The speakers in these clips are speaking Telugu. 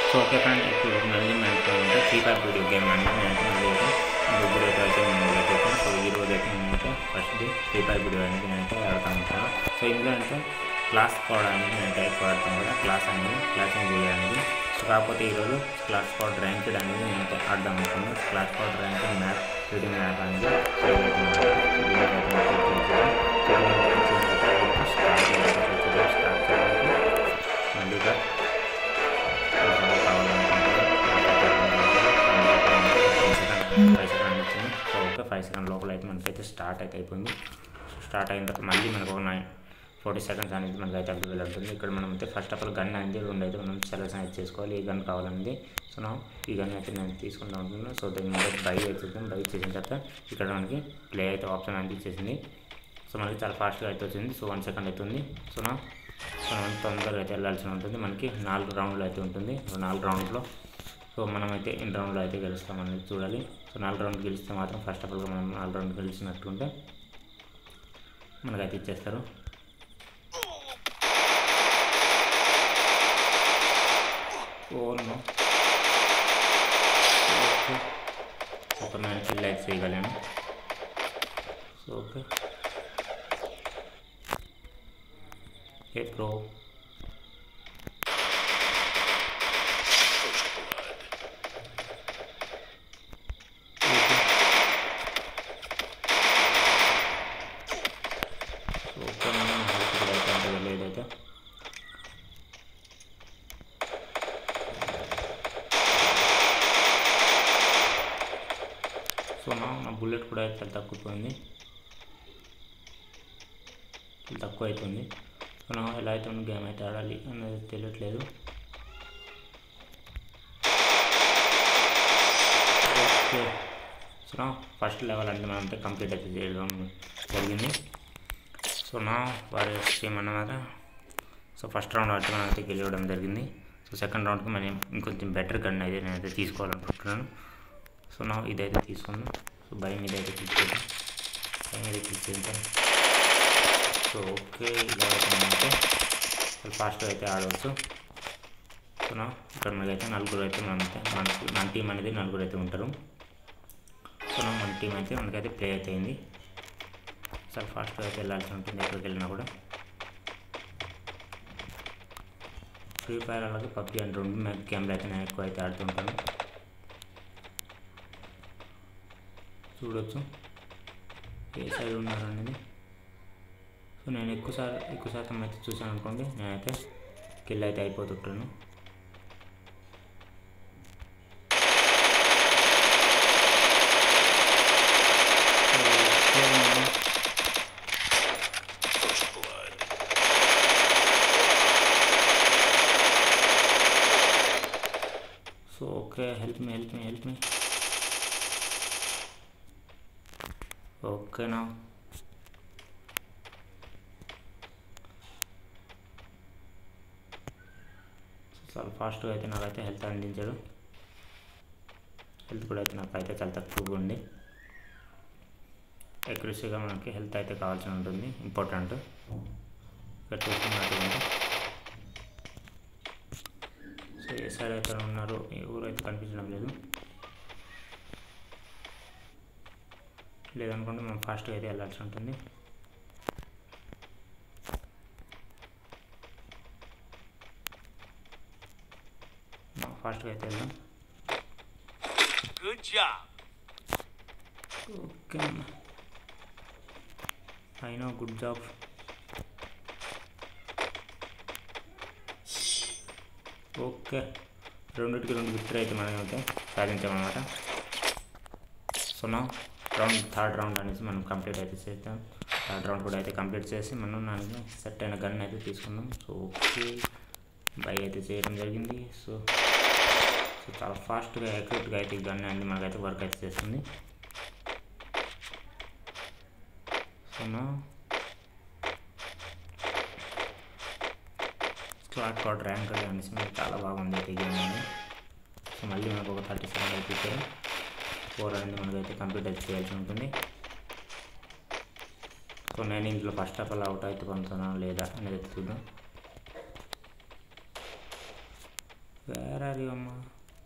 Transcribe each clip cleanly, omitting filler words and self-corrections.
సో ఓకే ఫ్రెండ్, ఇప్పుడు మళ్ళీ మనకు ఫ్రీ ఫైర్ వీడియో గేమ్ అంటే నేనైతే మళ్ళీ అయితే ఇప్పుడైతే అయితే నేను సో ఈరోజు అయితే నేనైతే ఫస్ట్ ఫ్రీ ఫైర్ వీడియో అనేది నేనైతే ఆడుతూ ఉంటాను. సో ఇందులో అంటే క్లాస్ స్క్వాడ్ అనేది నేను టైప్ ఆడతాను కదా, క్లాస్ అండ్ వీడియో అనేది. సో కాకపోతే ఈరోజు క్లాస్ స్క్వాడ్ ర్యాంక్డ్ అనేది నేనైతే ఆడదాం అనుకున్నాను. Class squad ranking map reading map అనేది మళ్ళీగా సో ఓకే 5 సెకండ్ లోపల అయితే మనకైతే స్టార్ట్ అయితే అయిపోయింది. స్టార్ట్ అయిన తర్వాత మళ్ళీ మనకు ఒక 40 సెకండ్స్ అనేది మనకైతే అవైలబుల్ ఉంటుంది. ఇక్కడ మనం అయితే ఫస్ట్ ఆఫ్ ఆల్ గన్ అనేది రెండు అయితే మనం సెలెక్షన్ అయితే చేసుకోవాలి, ఏ గన్ కావాలనేది. సో ఈ గన్ అయితే నేను తీసుకుంటూ ఉంటున్నాను. సో దాన్ని మనకి బై చేద్దాం. బై చేసిన తర్వాత ఇక్కడ మనకి ప్లే అయితే ఆప్షన్ అనేది ఇచ్చేసింది. సో మనకి చాలా ఫాస్ట్గా అయితే వచ్చింది. సో 1 సెకండ్ అవుతుంది. సో మనం తొందరగా అయితే వెళ్ళాల్సి ఉంటుంది. మనకి 4 రౌండ్లు అయితే ఉంటుంది. 4 రౌండ్లో సో మనమైతే ఎన్ని రౌండ్లో అయితే గెలుస్తామనేది చూడాలి. సో 4 రౌండ్లు గెలిస్తే మాత్రం ఫస్ట్ ఆఫ్ ఆల్గా మనం 4 రౌండ్లు గెలిచినట్టుంటే మనకైతే ఇచ్చేస్తారు. ఓకే, ఒక 9 కిల్ అయితే చేయగలను. So okay bro. ఏదైతే సో నా బుల్లెట్ కూడా అయితే తక్కువైంది, తక్కువ అవుతుంది. సో ఎలా అయితే గేమ్ అయితే ఆడాలి అనేది తెలియట్లేదు. ఓకే, సో ఫస్ట్ లెవెల్ అంటే మనం కంప్లీట్ అయితే చేయడం జరిగింది. సో వారి టీమ్ అన్నమాట. సో ఫస్ట్ రౌండ్ అయితే మనం అయితే గెలవడం జరిగింది. సో సెకండ్ రౌండ్కి మనం ఇంకొంచెం బెటర్ గన్ అయితే నేనైతే తీసుకోవాలనుకుంటున్నాను. సో ఇదైతే తీసుకుందాం. సో బై మీద అయితే క్లిక్ చేద్దాం. బై మీద క్లిక్ చేద్దాం. సో ఓకే, ఇలా అయితే మనమైతే ఫాస్ట్గా అయితే ఆడవచ్చు. సో ఇక్కడ మనకైతే 4 అయితే మన టీం అనేది 4 అయితే ఉంటారు. సో మన టీం అయితే మనకైతే ప్లే అయితే అయింది. చాలా ఫాస్ట్గా అయితే వెళ్ళాల్సి ఉంటుంది ఎక్కడికి వెళ్ళినా కూడా. ఫ్రీ ఫైర్ అలాగే పబ్జీ అంటే 2 గేమ్లు అయితే నేను ఎక్కువ అయితే ఆడుతుంటాను. చూడవచ్చు ఏ సైడ్ ఉన్నారు అనేది. సో నేను ఎక్కువ శాతం అయితే చూసాను అనుకోండి, నేనైతే కిల్ అయితే అయిపోతుంటాను. So okay, help me. ఓకేనా, చాలా ఫాస్ట్గా అయితే నాకైతే హెల్త్ అందించాడు. హెల్త్ కూడా అయితే నాకైతే చాలా తక్కువగా ఉంది. అక్యురసీగా మనకి హెల్త్ అయితే కావాల్సి ఉంటుంది, ఇంపార్టెంట్. ఇక్కడ చూస్తున్నట్టు సో ఏ సైడ్ అయితే ఉన్నారు, ఎవరు అయితే కనిపించడం లేదనుకుంటే మనం ఫాస్ట్గా అయితే వెళ్ళాల్సి ఉంటుంది. ఫాస్ట్గా అయితే వెళ్దాం. Okay, I know, good job. Okay, 2కి 2 విక్టరీ అయితే మనం అయితే సాధించామన్నమాట. సో థర్డ్ రౌండ్ అనేసి మనం కంప్లీట్ అయితే చేద్దాం. థర్డ్ రౌండ్ కూడా అయితే కంప్లీట్ చేసి మనం దానికి సెట్ అయిన గన్ అయితే తీసుకుందాం. సో ఓకే, బై అయితే చేయడం జరిగింది. సో చాలా ఫాస్ట్గా యాక్యురేట్గా అయితే ఈ గన్ అనేది మనకైతే వర్క్ అయితే చేస్తుంది. సో క్లాక్ కార్డ్ ర్యాంక్ అనేసి మనకి చాలా బాగుంది అయితే గేమ్ అనేది. సో మళ్ళీ మనకు ఒక 30 సెకండ్ అయితే ఇచ్చారు. 4 అనేది మనకైతే కంప్లీట్ అయితే చేయాల్సి ఉంటుంది. సో నేను ఇంట్లో ఫస్ట్ ఆఫ్ ఆల్ అవుట్ అయితే పొందుతున్నాను లేదా అనేది చూద్దాం. వేర్ ఆర్ యూ అమ్మా?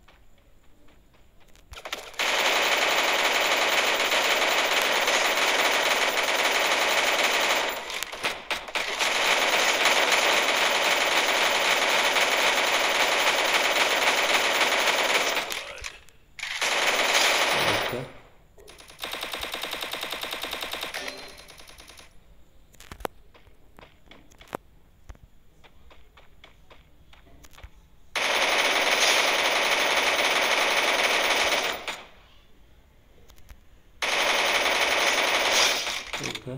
ఓకే,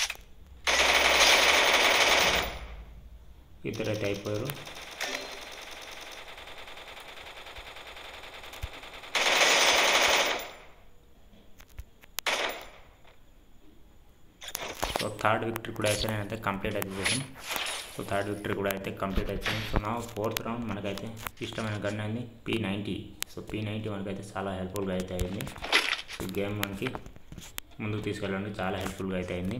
ఇద్దరైతే అయిపోయారు. సో థర్డ్ విక్టరీ కూడా అయితే నేనైతే కంప్లీట్ అయితే చేసాను. సో థర్డ్ విక్టరీ కూడా అయితే కంప్లీట్ అయిపోయింది. సో నా ఫోర్త్ రౌండ్ మనకైతే ఇష్టమైన గన్ అయింది P90. సో P90 మనకైతే చాలా హెల్ప్ఫుల్గా అయితే అయింది. ఈ గేమ్ మనకి ముందుకు తీసుకెళ్ళండి చాలా హెల్ప్ఫుల్గా అయితే అయింది.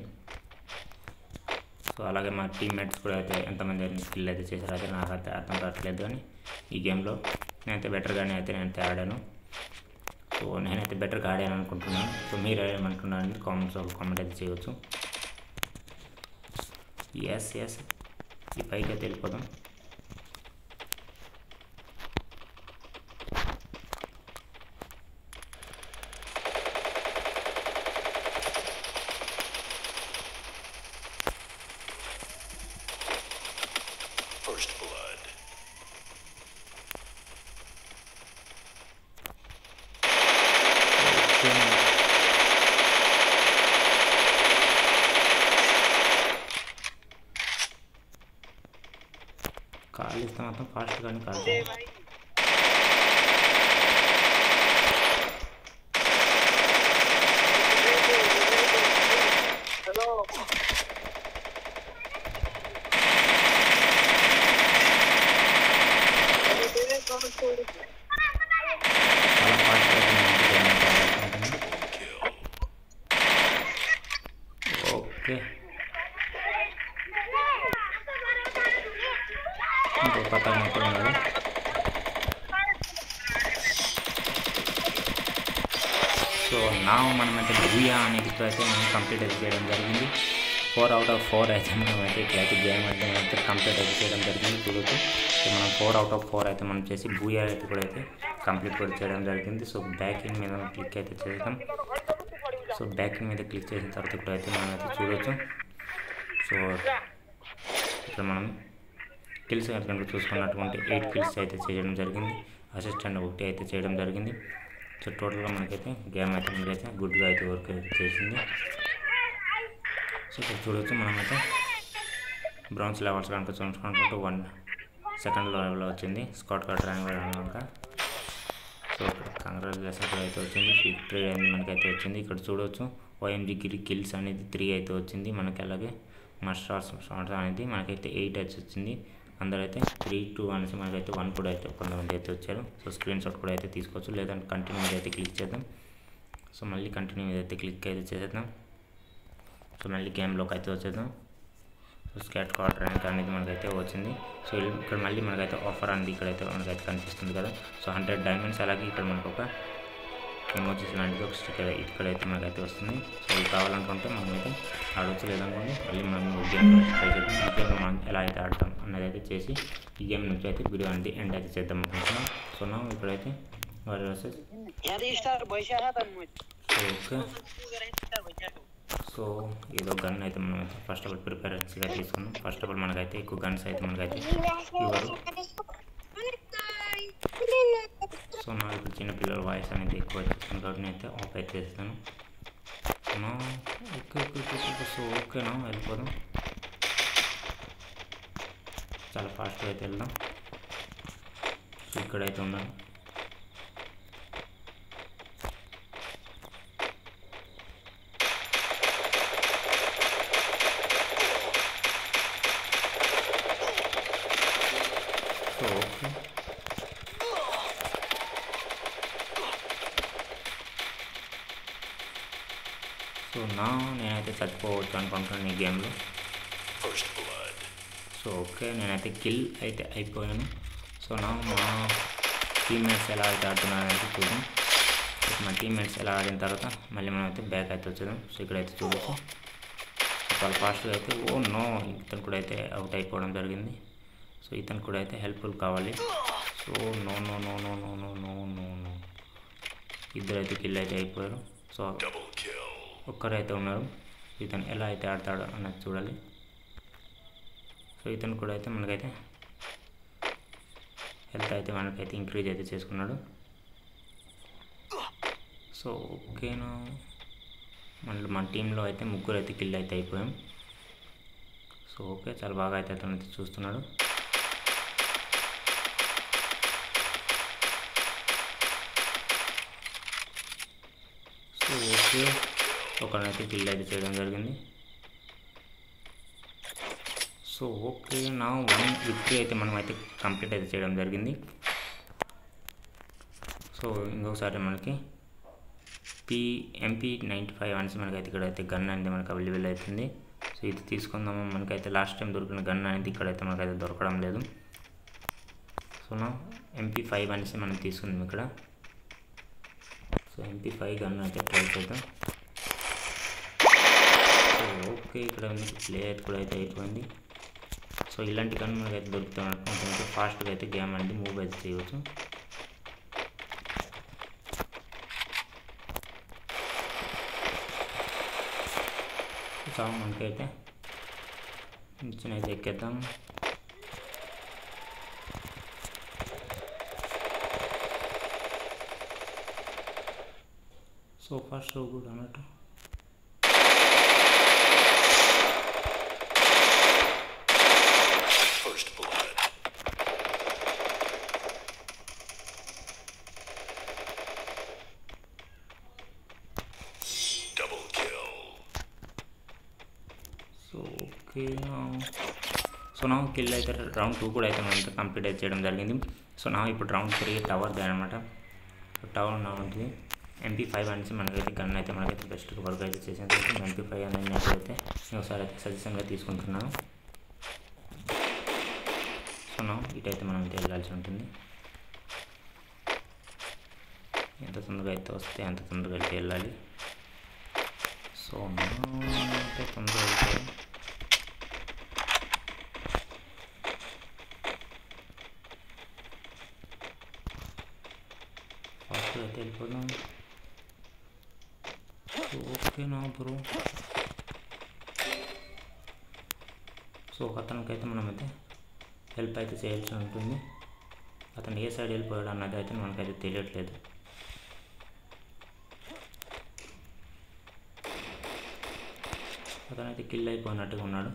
సో అలాగే మా టీమ్మేట్స్ కూడా అయితే ఎంతమంది స్కిల్ అయితే చేశారు అయితే నాకైతే అర్థం కావట్లేదు, కానీ ఈ గేమ్లో నేనైతే బెటర్గానే అయితే నేనైతే ఆడాను. సో నేనైతే బెటర్గా ఆడాను అనుకుంటున్నాను. సో మీరు ఏమంటున్నారని కామెంట్ అయితే చేయవచ్చు. ఎస్ ఈ పైకి అయితే వెళ్ళిపోదాం. కాల్ ఇస్తే మాత్రం ఫాస్ట్గానే కాల్ చాలా ఫాస్ట్గా. ఓకే, ఇంకో కథ మొత్తం ఉన్నది. సో నా మనమైతే బూయా అనేది ఇప్పుడైతే మనం కంప్లీట్ అయితే చేయడం జరిగింది. 4 out of 4 అయితే మనమైతే ఇట్లయితే గేమ్ అయితే మనమైతే కంప్లీట్ అయితే చేయడం జరిగింది. చూడొచ్చు, సో మనం 4 out of 4 అయితే మనం చేసి బూయా అయితే కూడా అయితే కంప్లీట్ కూడా చేయడం జరిగింది. సో బ్యాకింగ్ మీద క్లిక్ అయితే చేద్దాం. సో బ్యాకింగ్ మీద క్లిక్ చేసిన తర్వాత కూడా అయితే మనం అయితే చూడొచ్చు. సో ఇక్కడ మనం కిల్స్ కనుక చూసుకున్నటువంటి 8 కిల్స్ అయితే చేయడం జరిగింది. అసిస్టెంట్ 1 అయితే చేయడం జరిగింది. సో టోటల్గా మనకైతే గేమ్ అయితే మనకైతే గుడ్గా అయితే వర్క్ అయితే చేసింది. సో ఇక్కడ చూడవచ్చు మనమైతే బ్రాంజ్ లెవెల్స్ కనుక చూసుకుంటూ 1 సెకండ్ లెవెల్లో వచ్చింది. స్కాట్ కార్డ్ ర్యాంక్ కనుక. సో కంగ్రాచులేషన్స్ కూడా అయితే వచ్చింది. విక్టరీ అనేది మనకైతే వచ్చింది. ఇక్కడ చూడవచ్చు OMG కిల్స్ అనేది 3 అయితే వచ్చింది మనకి. అలాగే షార్ట్స్ అనేది మనకైతే 8 అయితే వచ్చింది. అందరూ అయితే 3, 2 అనేసి మనకైతే 1 కూడా అయితే కొంతమంది అయితే వచ్చారు. సో స్క్రీన్ షాట్ కూడా అయితే తీసుకోవచ్చు, లేదంటే కంటిన్యూ మీద అయితే క్లిక్ చేద్దాం. సో మళ్ళీ కంటిన్యూ మీద అయితే క్లిక్ అయితే చేసేద్దాం. సో మళ్ళీ గేమ్లోకి అయితే వచ్చేద్దాం. సో స్కాట్ కార్డ్ ర్యాంక్ అనేది మనకైతే వచ్చింది. సో ఇక్కడ మళ్ళీ మనకైతే ఆఫర్ అనేది ఇక్కడైతే మనకైతే కనిపిస్తుంది కదా. So 100 diamonds. అలాగే ఇక్కడ మనకు ఒక ఎమోజీస్ లాంటిది ఒక స్టిక్కర్ ఇక్కడైతే మనకైతే వస్తుంది. సో ఇది కావాలనుకుంటే మనమైతే ఆడవచ్చు, లేదనుకోండి మళ్ళీ మనం గేమ్ ట్రై చేద్దాం. ఈ గేమ్ మనం ఎలా అయితే ఆడతాం అన్నది అయితే చేసి ఈ గేమ్ నుంచి అయితే వీడియో అనేది ఎండ్ అయితే చేద్దాం అనుకుంటున్నాం. సో నా ఇక్కడైతే వారి వర్సెస్ ఓకే. సో ఏదో గన్ అయితే మనమైతే ఫస్ట్ ఆఫ్ ఆల్ ప్రిపేరెన్స్గా తీసుకున్నాం. ఫస్ట్ ఆఫ్ ఆల్ మనకైతే ఎక్కువ గన్స్ అయితే మనకైతే ఇవ్వరు. సో నా ఇప్పుడు చిన్నపిల్లల వాయిస్ అనేది ఎక్కువ వచ్చేస్తుంది కాబట్టి నేనైతే ఆఫ్ అయితే చేస్తాను. ఓకే. సో ఓకేనా వెళ్ళిపోదాం. చాలా ఫాస్ట్గా అయితే వెళ్దాం. సో ఇక్కడైతే ఉన్నాను. So okay. సో నేనైతే చచ్చిపోవచ్చు అనుకుంటున్నాను ఈ గేమ్లో. సో ఓకే, నేనైతే కిల్ అయితే అయిపోయాను. సో నా మా టీమ్మేట్స్ ఎలా అయితే ఆడుతున్నారంటే చూద్దాం. మా టీమ్మేట్స్ ఎలా ఆడిన తర్వాత మళ్ళీ మనం అయితే బ్యాక్ అయితే వచ్చేద్దాం. సో ఇక్కడైతే చూడొచ్చు చాలా ఫాస్ట్గా అయితే నో ఇతను కూడా అయితే అవుట్ అయిపోవడం జరిగింది. సో ఇతను కూడా అయితే హెల్ప్ఫుల్ కావాలి. So no no no no no no no no no ఇద్దరు అయితే కిల్ అయితే అయిపోయారు. సో ఒక్కరైతే ఉన్నారు. ఇతను ఎలా అయితే ఆడతాడో అన్నది చూడాలి. సో ఇతను కూడా అయితే మనకైతే హెల్త్ అయితే మనకైతే ఇంక్రీజ్ అయితే చేసుకున్నాడు. సో ఓకేనా, మళ్ళీ మన టీంలో అయితే ముగ్గురు అయితే కిల్ అయితే అయిపోయాం. సో ఓకే, చాలా బాగా అయితే అతను అయితే చూస్తున్నాడు. సో ఓకే, ఒకరినైతే కిల్ అయితే చేయడం జరిగింది. సో ఓకే, నా 1 విక్టరీ అయితే మనం అయితే కంప్లీట్ అయితే చేయడం జరిగింది. సో ఇంకొకసారి మనకి MP95 అనేసి మనకైతే ఇక్కడైతే గన్ అనేది మనకు అవైలబుల్ అవుతుంది. సో ఇది తీసుకుందాము. మనకైతే లాస్ట్ టైం దొరికిన గన్ అనేది ఇక్కడైతే మనకైతే దొరకడం లేదు. సో నా MP5 అనేసి మనం తీసుకుందాం ఇక్కడ. సో MP5 గన్ అయితే ట్రై చేద్దాం. సో ఓకే, ఇక్కడ ప్లేయర్ కూడా అయితే అయిపోయింది. సో ఇలాంటి గన్ మనకైతే దొరుకుతాం. కొంచెం ఫాస్ట్గా అయితే గేమ్ అనేది మూవ్ అయితే చేయవచ్చు. చాలా మనకైతే నిచ్చెనైతే ఎక్కేద్దాం. సో ఫార్ సో గుడ్ అన్నట్టు. ఓకే, సో నా కిల్ అయితే రౌండ్ 2 కూడా అయితే మనం కంప్లీట్ అయితే చేయడం జరిగింది. సో నా ఇప్పుడు రౌండ్ 3 టవర్ది అనమాట. టవర్ నా ఉంటుంది. MP5 అనేసి మనకైతే గన్ అయితే మనకైతే బెస్ట్ వర్క్ అయితే చేసేది. MP5 అనేది నేనైతే ఒకసారి అయితే సజెషన్గా తీసుకుంటున్నాను. సో నా ఇటైతే మనం అయితే వెళ్ళాల్సి ఉంటుంది. ఎంత తొందరగా అయితే వస్తే అంత తొందరగా అయితే వెళ్ళాలి. సో నా అయితే తొందరగా వెళ్తే అయితే వెళ్ళిపోదాం. ఓకేనా బ్రో. సో అతనికైతే మనమైతే హెల్ప్ అయితే చేయాల్సి ఉంటుంది. అతను ఏ సైడ్ వెళ్ళిపోయాడు అన్నది అయితే మనకైతే తెలియట్లేదు. అతనైతే కిల్ అయిపోయినట్టుగా ఉన్నాడు.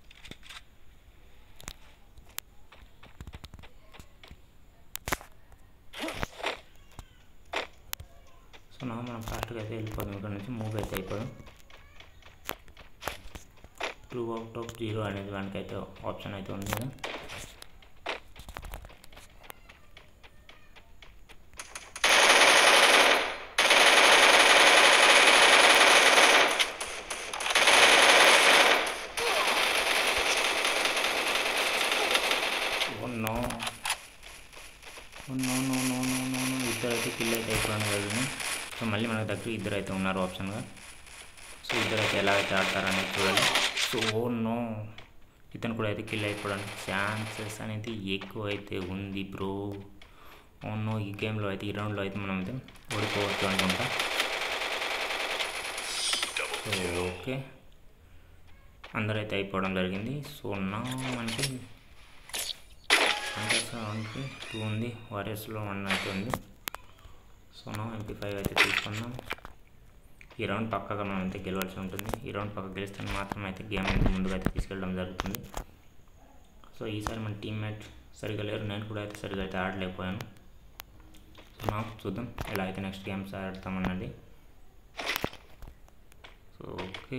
సో నా మనం ఫాస్ట్గా అయితే వెళ్ళిపోదాం. ఇక్కడ నుంచి మూవ్ అయితే అయిపోయాం. 2 అవుట్ ఆఫ్ 0 అనేది మనకైతే ఆప్షన్ అయితే ఉంది కదా. ఇద్దరైతే కిల్ అయితే అయిపోవడం జరిగింది. సో మళ్ళీ మన దగ్గర ఇద్దరు అయితే ఉన్నారు ఆప్షన్గా. సో ఇద్దరైతే ఎలా అయితే ఆడతారనేది చూడాలి. సో నో, ఇతను కూడా అయితే కిల్ అయిపోవడానికి ఛాన్సెస్ అనేది ఎక్కువ అయితే ఉంది బ్రో. నో, ఈ గేమ్లో అయితే ఈ రౌండ్లో అయితే మనం అయితే ఓడిపోవచ్చు అనుకుంటా. సో ఓకే, అందరైతే అయిపోవడం జరిగింది. సో నా మనకి హంటర్స్కి 2 ఉంది, వారియర్స్లో 1 అయితే ఉంది. సో నా MP5 అయితే తీసుకున్నాం. ఈ రౌండ్ పక్కగా మనం అయితే గెలవాల్సి ఉంటుంది. ఈ రౌండ్ పక్క గెలిస్తే మాత్రం అయితే గేమ్ అయితే ముందుగా అయితే తీసుకెళ్ళడం జరుగుతుంది. సో ఈసారి మన టీమ్మేట్ సరిగా లేరు, నేను కూడా అయితే సరిగా అయితే ఆడలేకపోయాను. సో నా చూద్దాం ఎలా అయితే నెక్స్ట్ గేమ్స్ ఆడతామన్నది. సో ఓకే,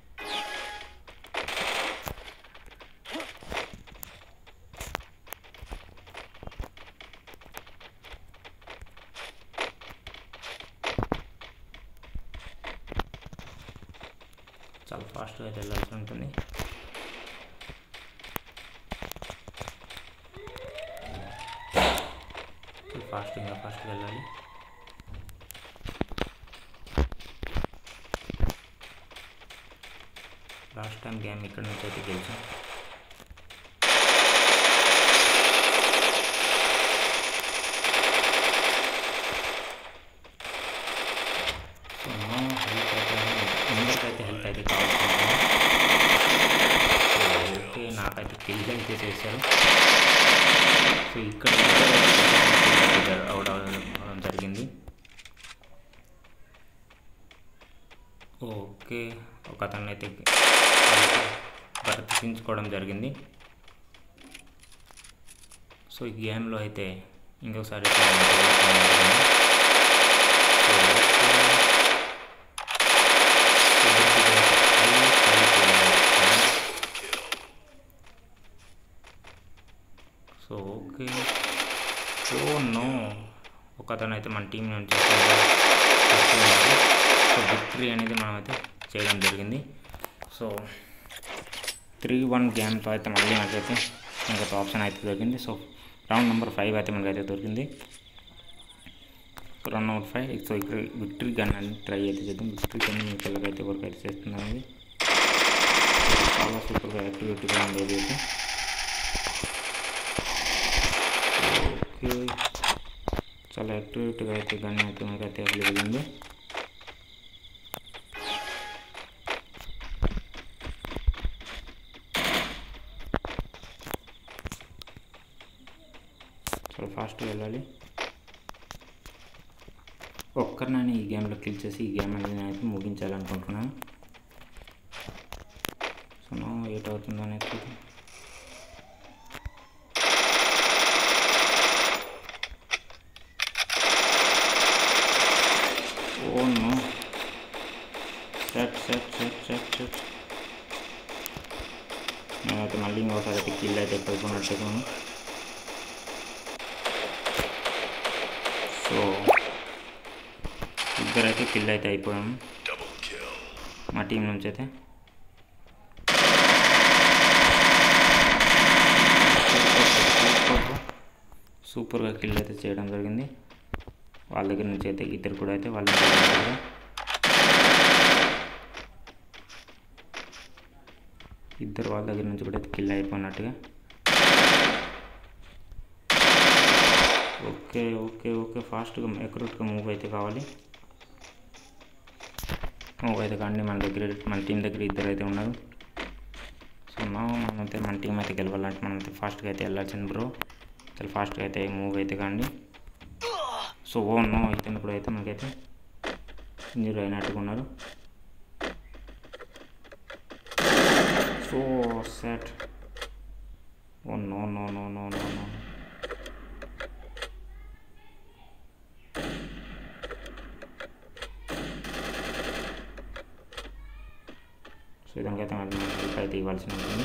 చాలా ఫాస్ట్గా అయితే వెళ్ళాల్సి ఉంటుంది. ఫాస్ట్గా వెళ్ళాలి. లాస్ట్ టైం గేమ్ ఇక్కడ నుంచి అయితే గెలిచాం. సో అందరికైతే హెల్త్ అయితే కావాల్సింది. ఓకే, నాకైతే కిల్ అయితే చేశారు. సో ఇక్కడ అవుట్ అవ్వడం జరిగింది. ఓకే, ఒక అతను అయితే బ్రతికించుకోవడం జరిగింది. సో ఈ గేమ్లో అయితే ఇంకొకసారి సో ఓకే. సో నో, ఒక అతను అయితే మన టీం నుంచి సో విక్టరీ అనేది మనమైతే చేయడం జరిగింది. సో 3-1 గేమ్తో అయితే మళ్ళీ మనకైతే ఇంకొక ఆప్షన్ అయితే దొరికింది. సో రౌండ్ నెంబర్ 5 అయితే మనకైతే దొరికింది. So round number 5. సో ఇక్కడ విక్టరీ గన్ అని ట్రై అయితే చేద్దాం. విక్టరీ గన్ మీ పిల్లలకైతే వర్క్ అయితే చేస్తున్నాను. చాలా సూపర్గా యాక్టివిటీగా ఉండేది అయితే. ఓకే, చాలా యాక్టివిటీగా అయితే గన్ అయితే మనకైతే అవైలబుల్ ఉంది. చాలా ఫాస్ట్గా వెళ్ళాలి. ఒక్కరినైనా ఈ గేమ్లో కిల్ చేసి ఈ గేమ్ అనేది నేనైతే ముగించాలనుకుంటున్నాను. సో నా 8 అవుతుందో అనేది. ఓ నో, సెట్ నేనైతే మళ్ళీ ఇంకోసారి అయితే కిల్ అయితే పడుకున్నట్టున్నాను. సో ఇద్దరైతే కిల్ అయితే అయిపోయాము మా టీం నుంచి అయితే. సూపర్గా కిల్ అయితే చేయడం జరిగింది. వాళ్ళ దగ్గర నుంచి అయితే ఇద్దరు కూడా అయితే వాళ్ళ దగ్గర నుంచి కూడా అయితే కిల్ అయిపోయినట్టుగా. ఓకే ఓకే ఓకే, ఫాస్ట్గా ఎక్రూట్గా మూవ్ అయితే కావాలి. మూవ్ అయితే కానీ మన టీం దగ్గర ఇద్దరు అయితే ఉన్నారు. సో మనమైతే మన టీం అయితే గెలవాలంటే మనమైతే ఫాస్ట్గా అయితే వెళ్ళాల్సింది బ్రో. చాలా ఫాస్ట్గా అయితే మూవ్ అయితే కానీ. సో ఓ నో, ఇతను కూడా అయితే మనకైతే ఇంజూరీ అయినట్టుగా ఉన్నారు. So set. Oh no no no no no no. So ఇదానికైతే మరి మనం హెల్ప్ అయితే ఇవ్వాల్సి ఉంటుంది.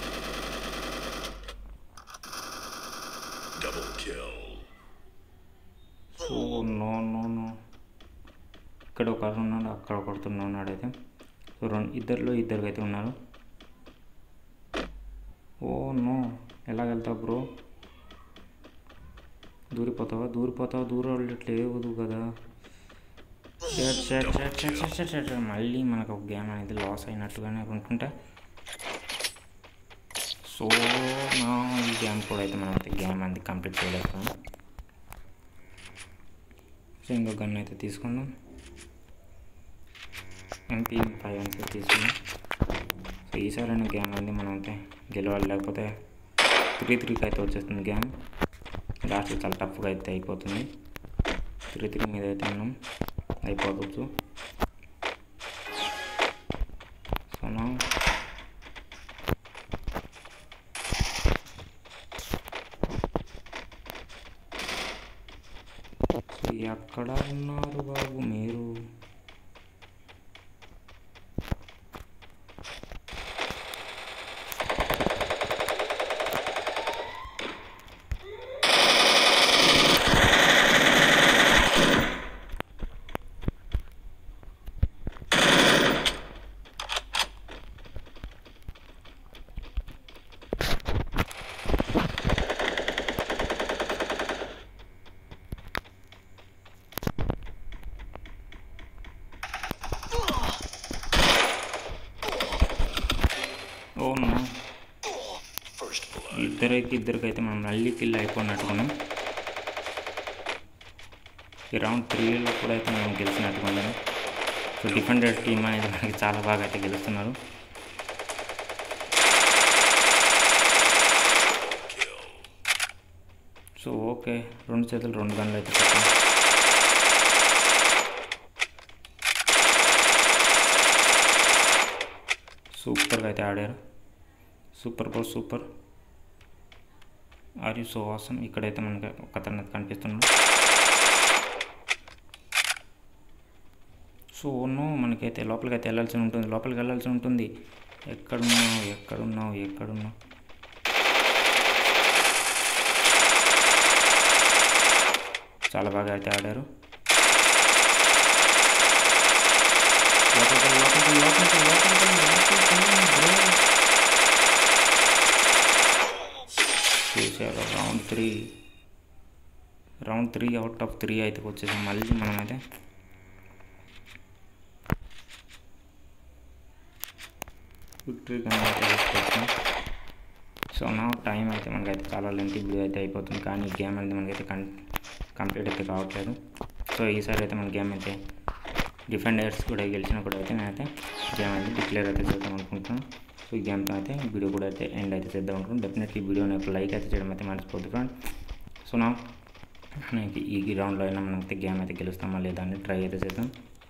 సో నో నో నో, ఇక్కడ ఒకరు ఉన్నాడు, అక్కడ ఒకడుతున్నా ఉన్నాడు అయితే. సో ఇద్దరికి అయితే ఉన్నారు. ఓ నో, ఎలా వెళ్తావు బ్రో? దూరిపోతావా? దూరం వెళ్ళట్లేదు కదా. మళ్ళీ మనకు ఒక గేమ్ అనేది లాస్ అయినట్టుగానే అనుకుంటా. సో ఈ గేమ్ కూడా అయితే మనం అయితే గేమ్ అనేది కంప్లీట్ చేయలేకపోయాం. సో ఇంకొక గన్ అయితే తీసుకున్నాం. MP5 అయితే తీసుకున్నాం. సో ఈసారైనా గేమ్ అనేది మనం అయితే గెలవాలి, లేకపోతే 3-3 అయితే వచ్చేస్తుంది గేమ్. లాస్ట్ చాలా టఫ్గా అయితే అయిపోతుంది. 3-3 మీద అయితే మనం అయిపోవచ్చు. సో ఎక్కడ ఉన్నారు బాబు మీరు? ఇద్దరికైతే మనం మళ్ళీ కిల్ అయిపోయినట్టుకున్నాం. ఈ రౌండ్ 3లో కూడా అయితే మనం గెలిచినట్టుకున్నాం. సో డిఫెండెడ్ టీమ్ అనేది మనకి చాలా బాగా అయితే గెలుస్తున్నారు. సో ఓకే, 2 చేతులు 2 గన్లు అయితే పెట్టాం. సూపర్గా అయితే ఆడారు. Super are you so awesome. ఇక్కడైతే మనకి ఒక అతను కనిపిస్తున్నాడు. సో మనకైతే లోపలికి వెళ్ళాల్సి ఉంటుంది. ఎక్కడున్నావు? చాలా బాగా అయితే ఆడారు. చూసారు రౌండ్ 3 అవుట్ ఆఫ్ 3 అయితే వచ్చేసాం. మళ్ళీ మనమైతే విక్టరీ తీసుకొచ్చాం. సో నా టైం అయితే మనకైతే చాలా లెంత్ వీడియో అయితే అయిపోతుంది, కానీ గేమ్ అనేది మనకైతే కంప్లీట్ అయితే కావట్లేదు. సో ఈసారి అయితే మన గేమ్ అయితే డిఫెండర్స్ కూడా గెలిచినా కూడా అయితే నేనైతే గేమ్ అయితే డిక్లేర్ అయితే చేద్దాం అనుకుంటున్నాను. సో ఈ గేమ్తో అయితే వీడియో కూడా అయితే ఎండ్ అయితే చేద్దాం అనుకుంటున్నాను. డెఫినెట్లీ వీడియోని ఒక లైక్ అయితే చేయడం అయితే మర్చిపోద్దు ఫ్రెండ్. సో మనకి ఈ రౌండ్లో అయినా మనమైతే గేమ్ అయితే గెలుస్తామా లేదా అని ట్రై అయితే చేద్దాం.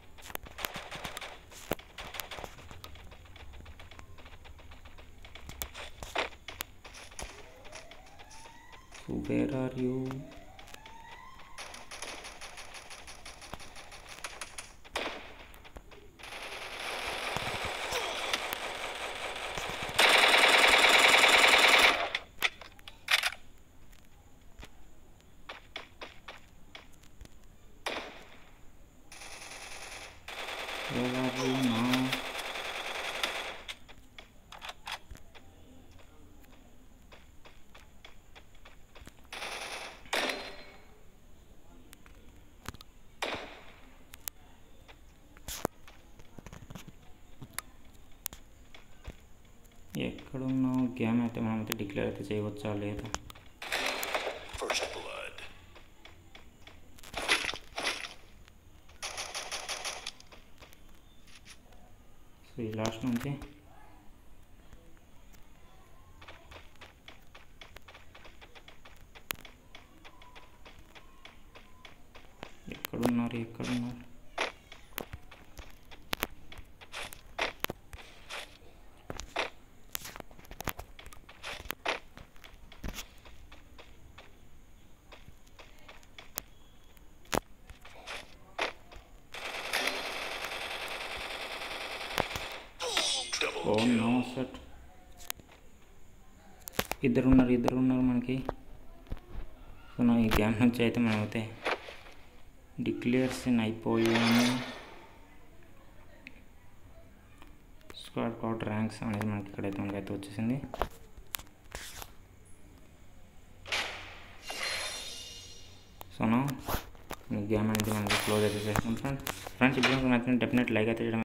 So where are you? Where are you now? ఎక్కడున్నావు? గేమ్ అయితే మనమైతే డిక్లేర్ అయితే చేయవచ్చా లేదా? సో ఈ లాస్ట్ నుంచి ఎక్కడున్నారు? ఓ నో షట్, ఇద్దరున్నారు మనకి. సో నా ఈ గేమ్ నుంచి అయితే మనమైతే డిక్లేర్స్ అయిపోయాము. స్క్వాడ్ కౌట్ ర్యాంక్స్ అనేది మనకి ఇక్కడైతే మనకైతే వచ్చేసింది. సో ఈ గేమ్ అనేది మనకి క్లోజ్ అయితే చేస్తాం ఫ్రెండ్స్. ఇప్పుడు నచ్చినట్టు డెఫినెట్ లైక్ అయితే చేయడం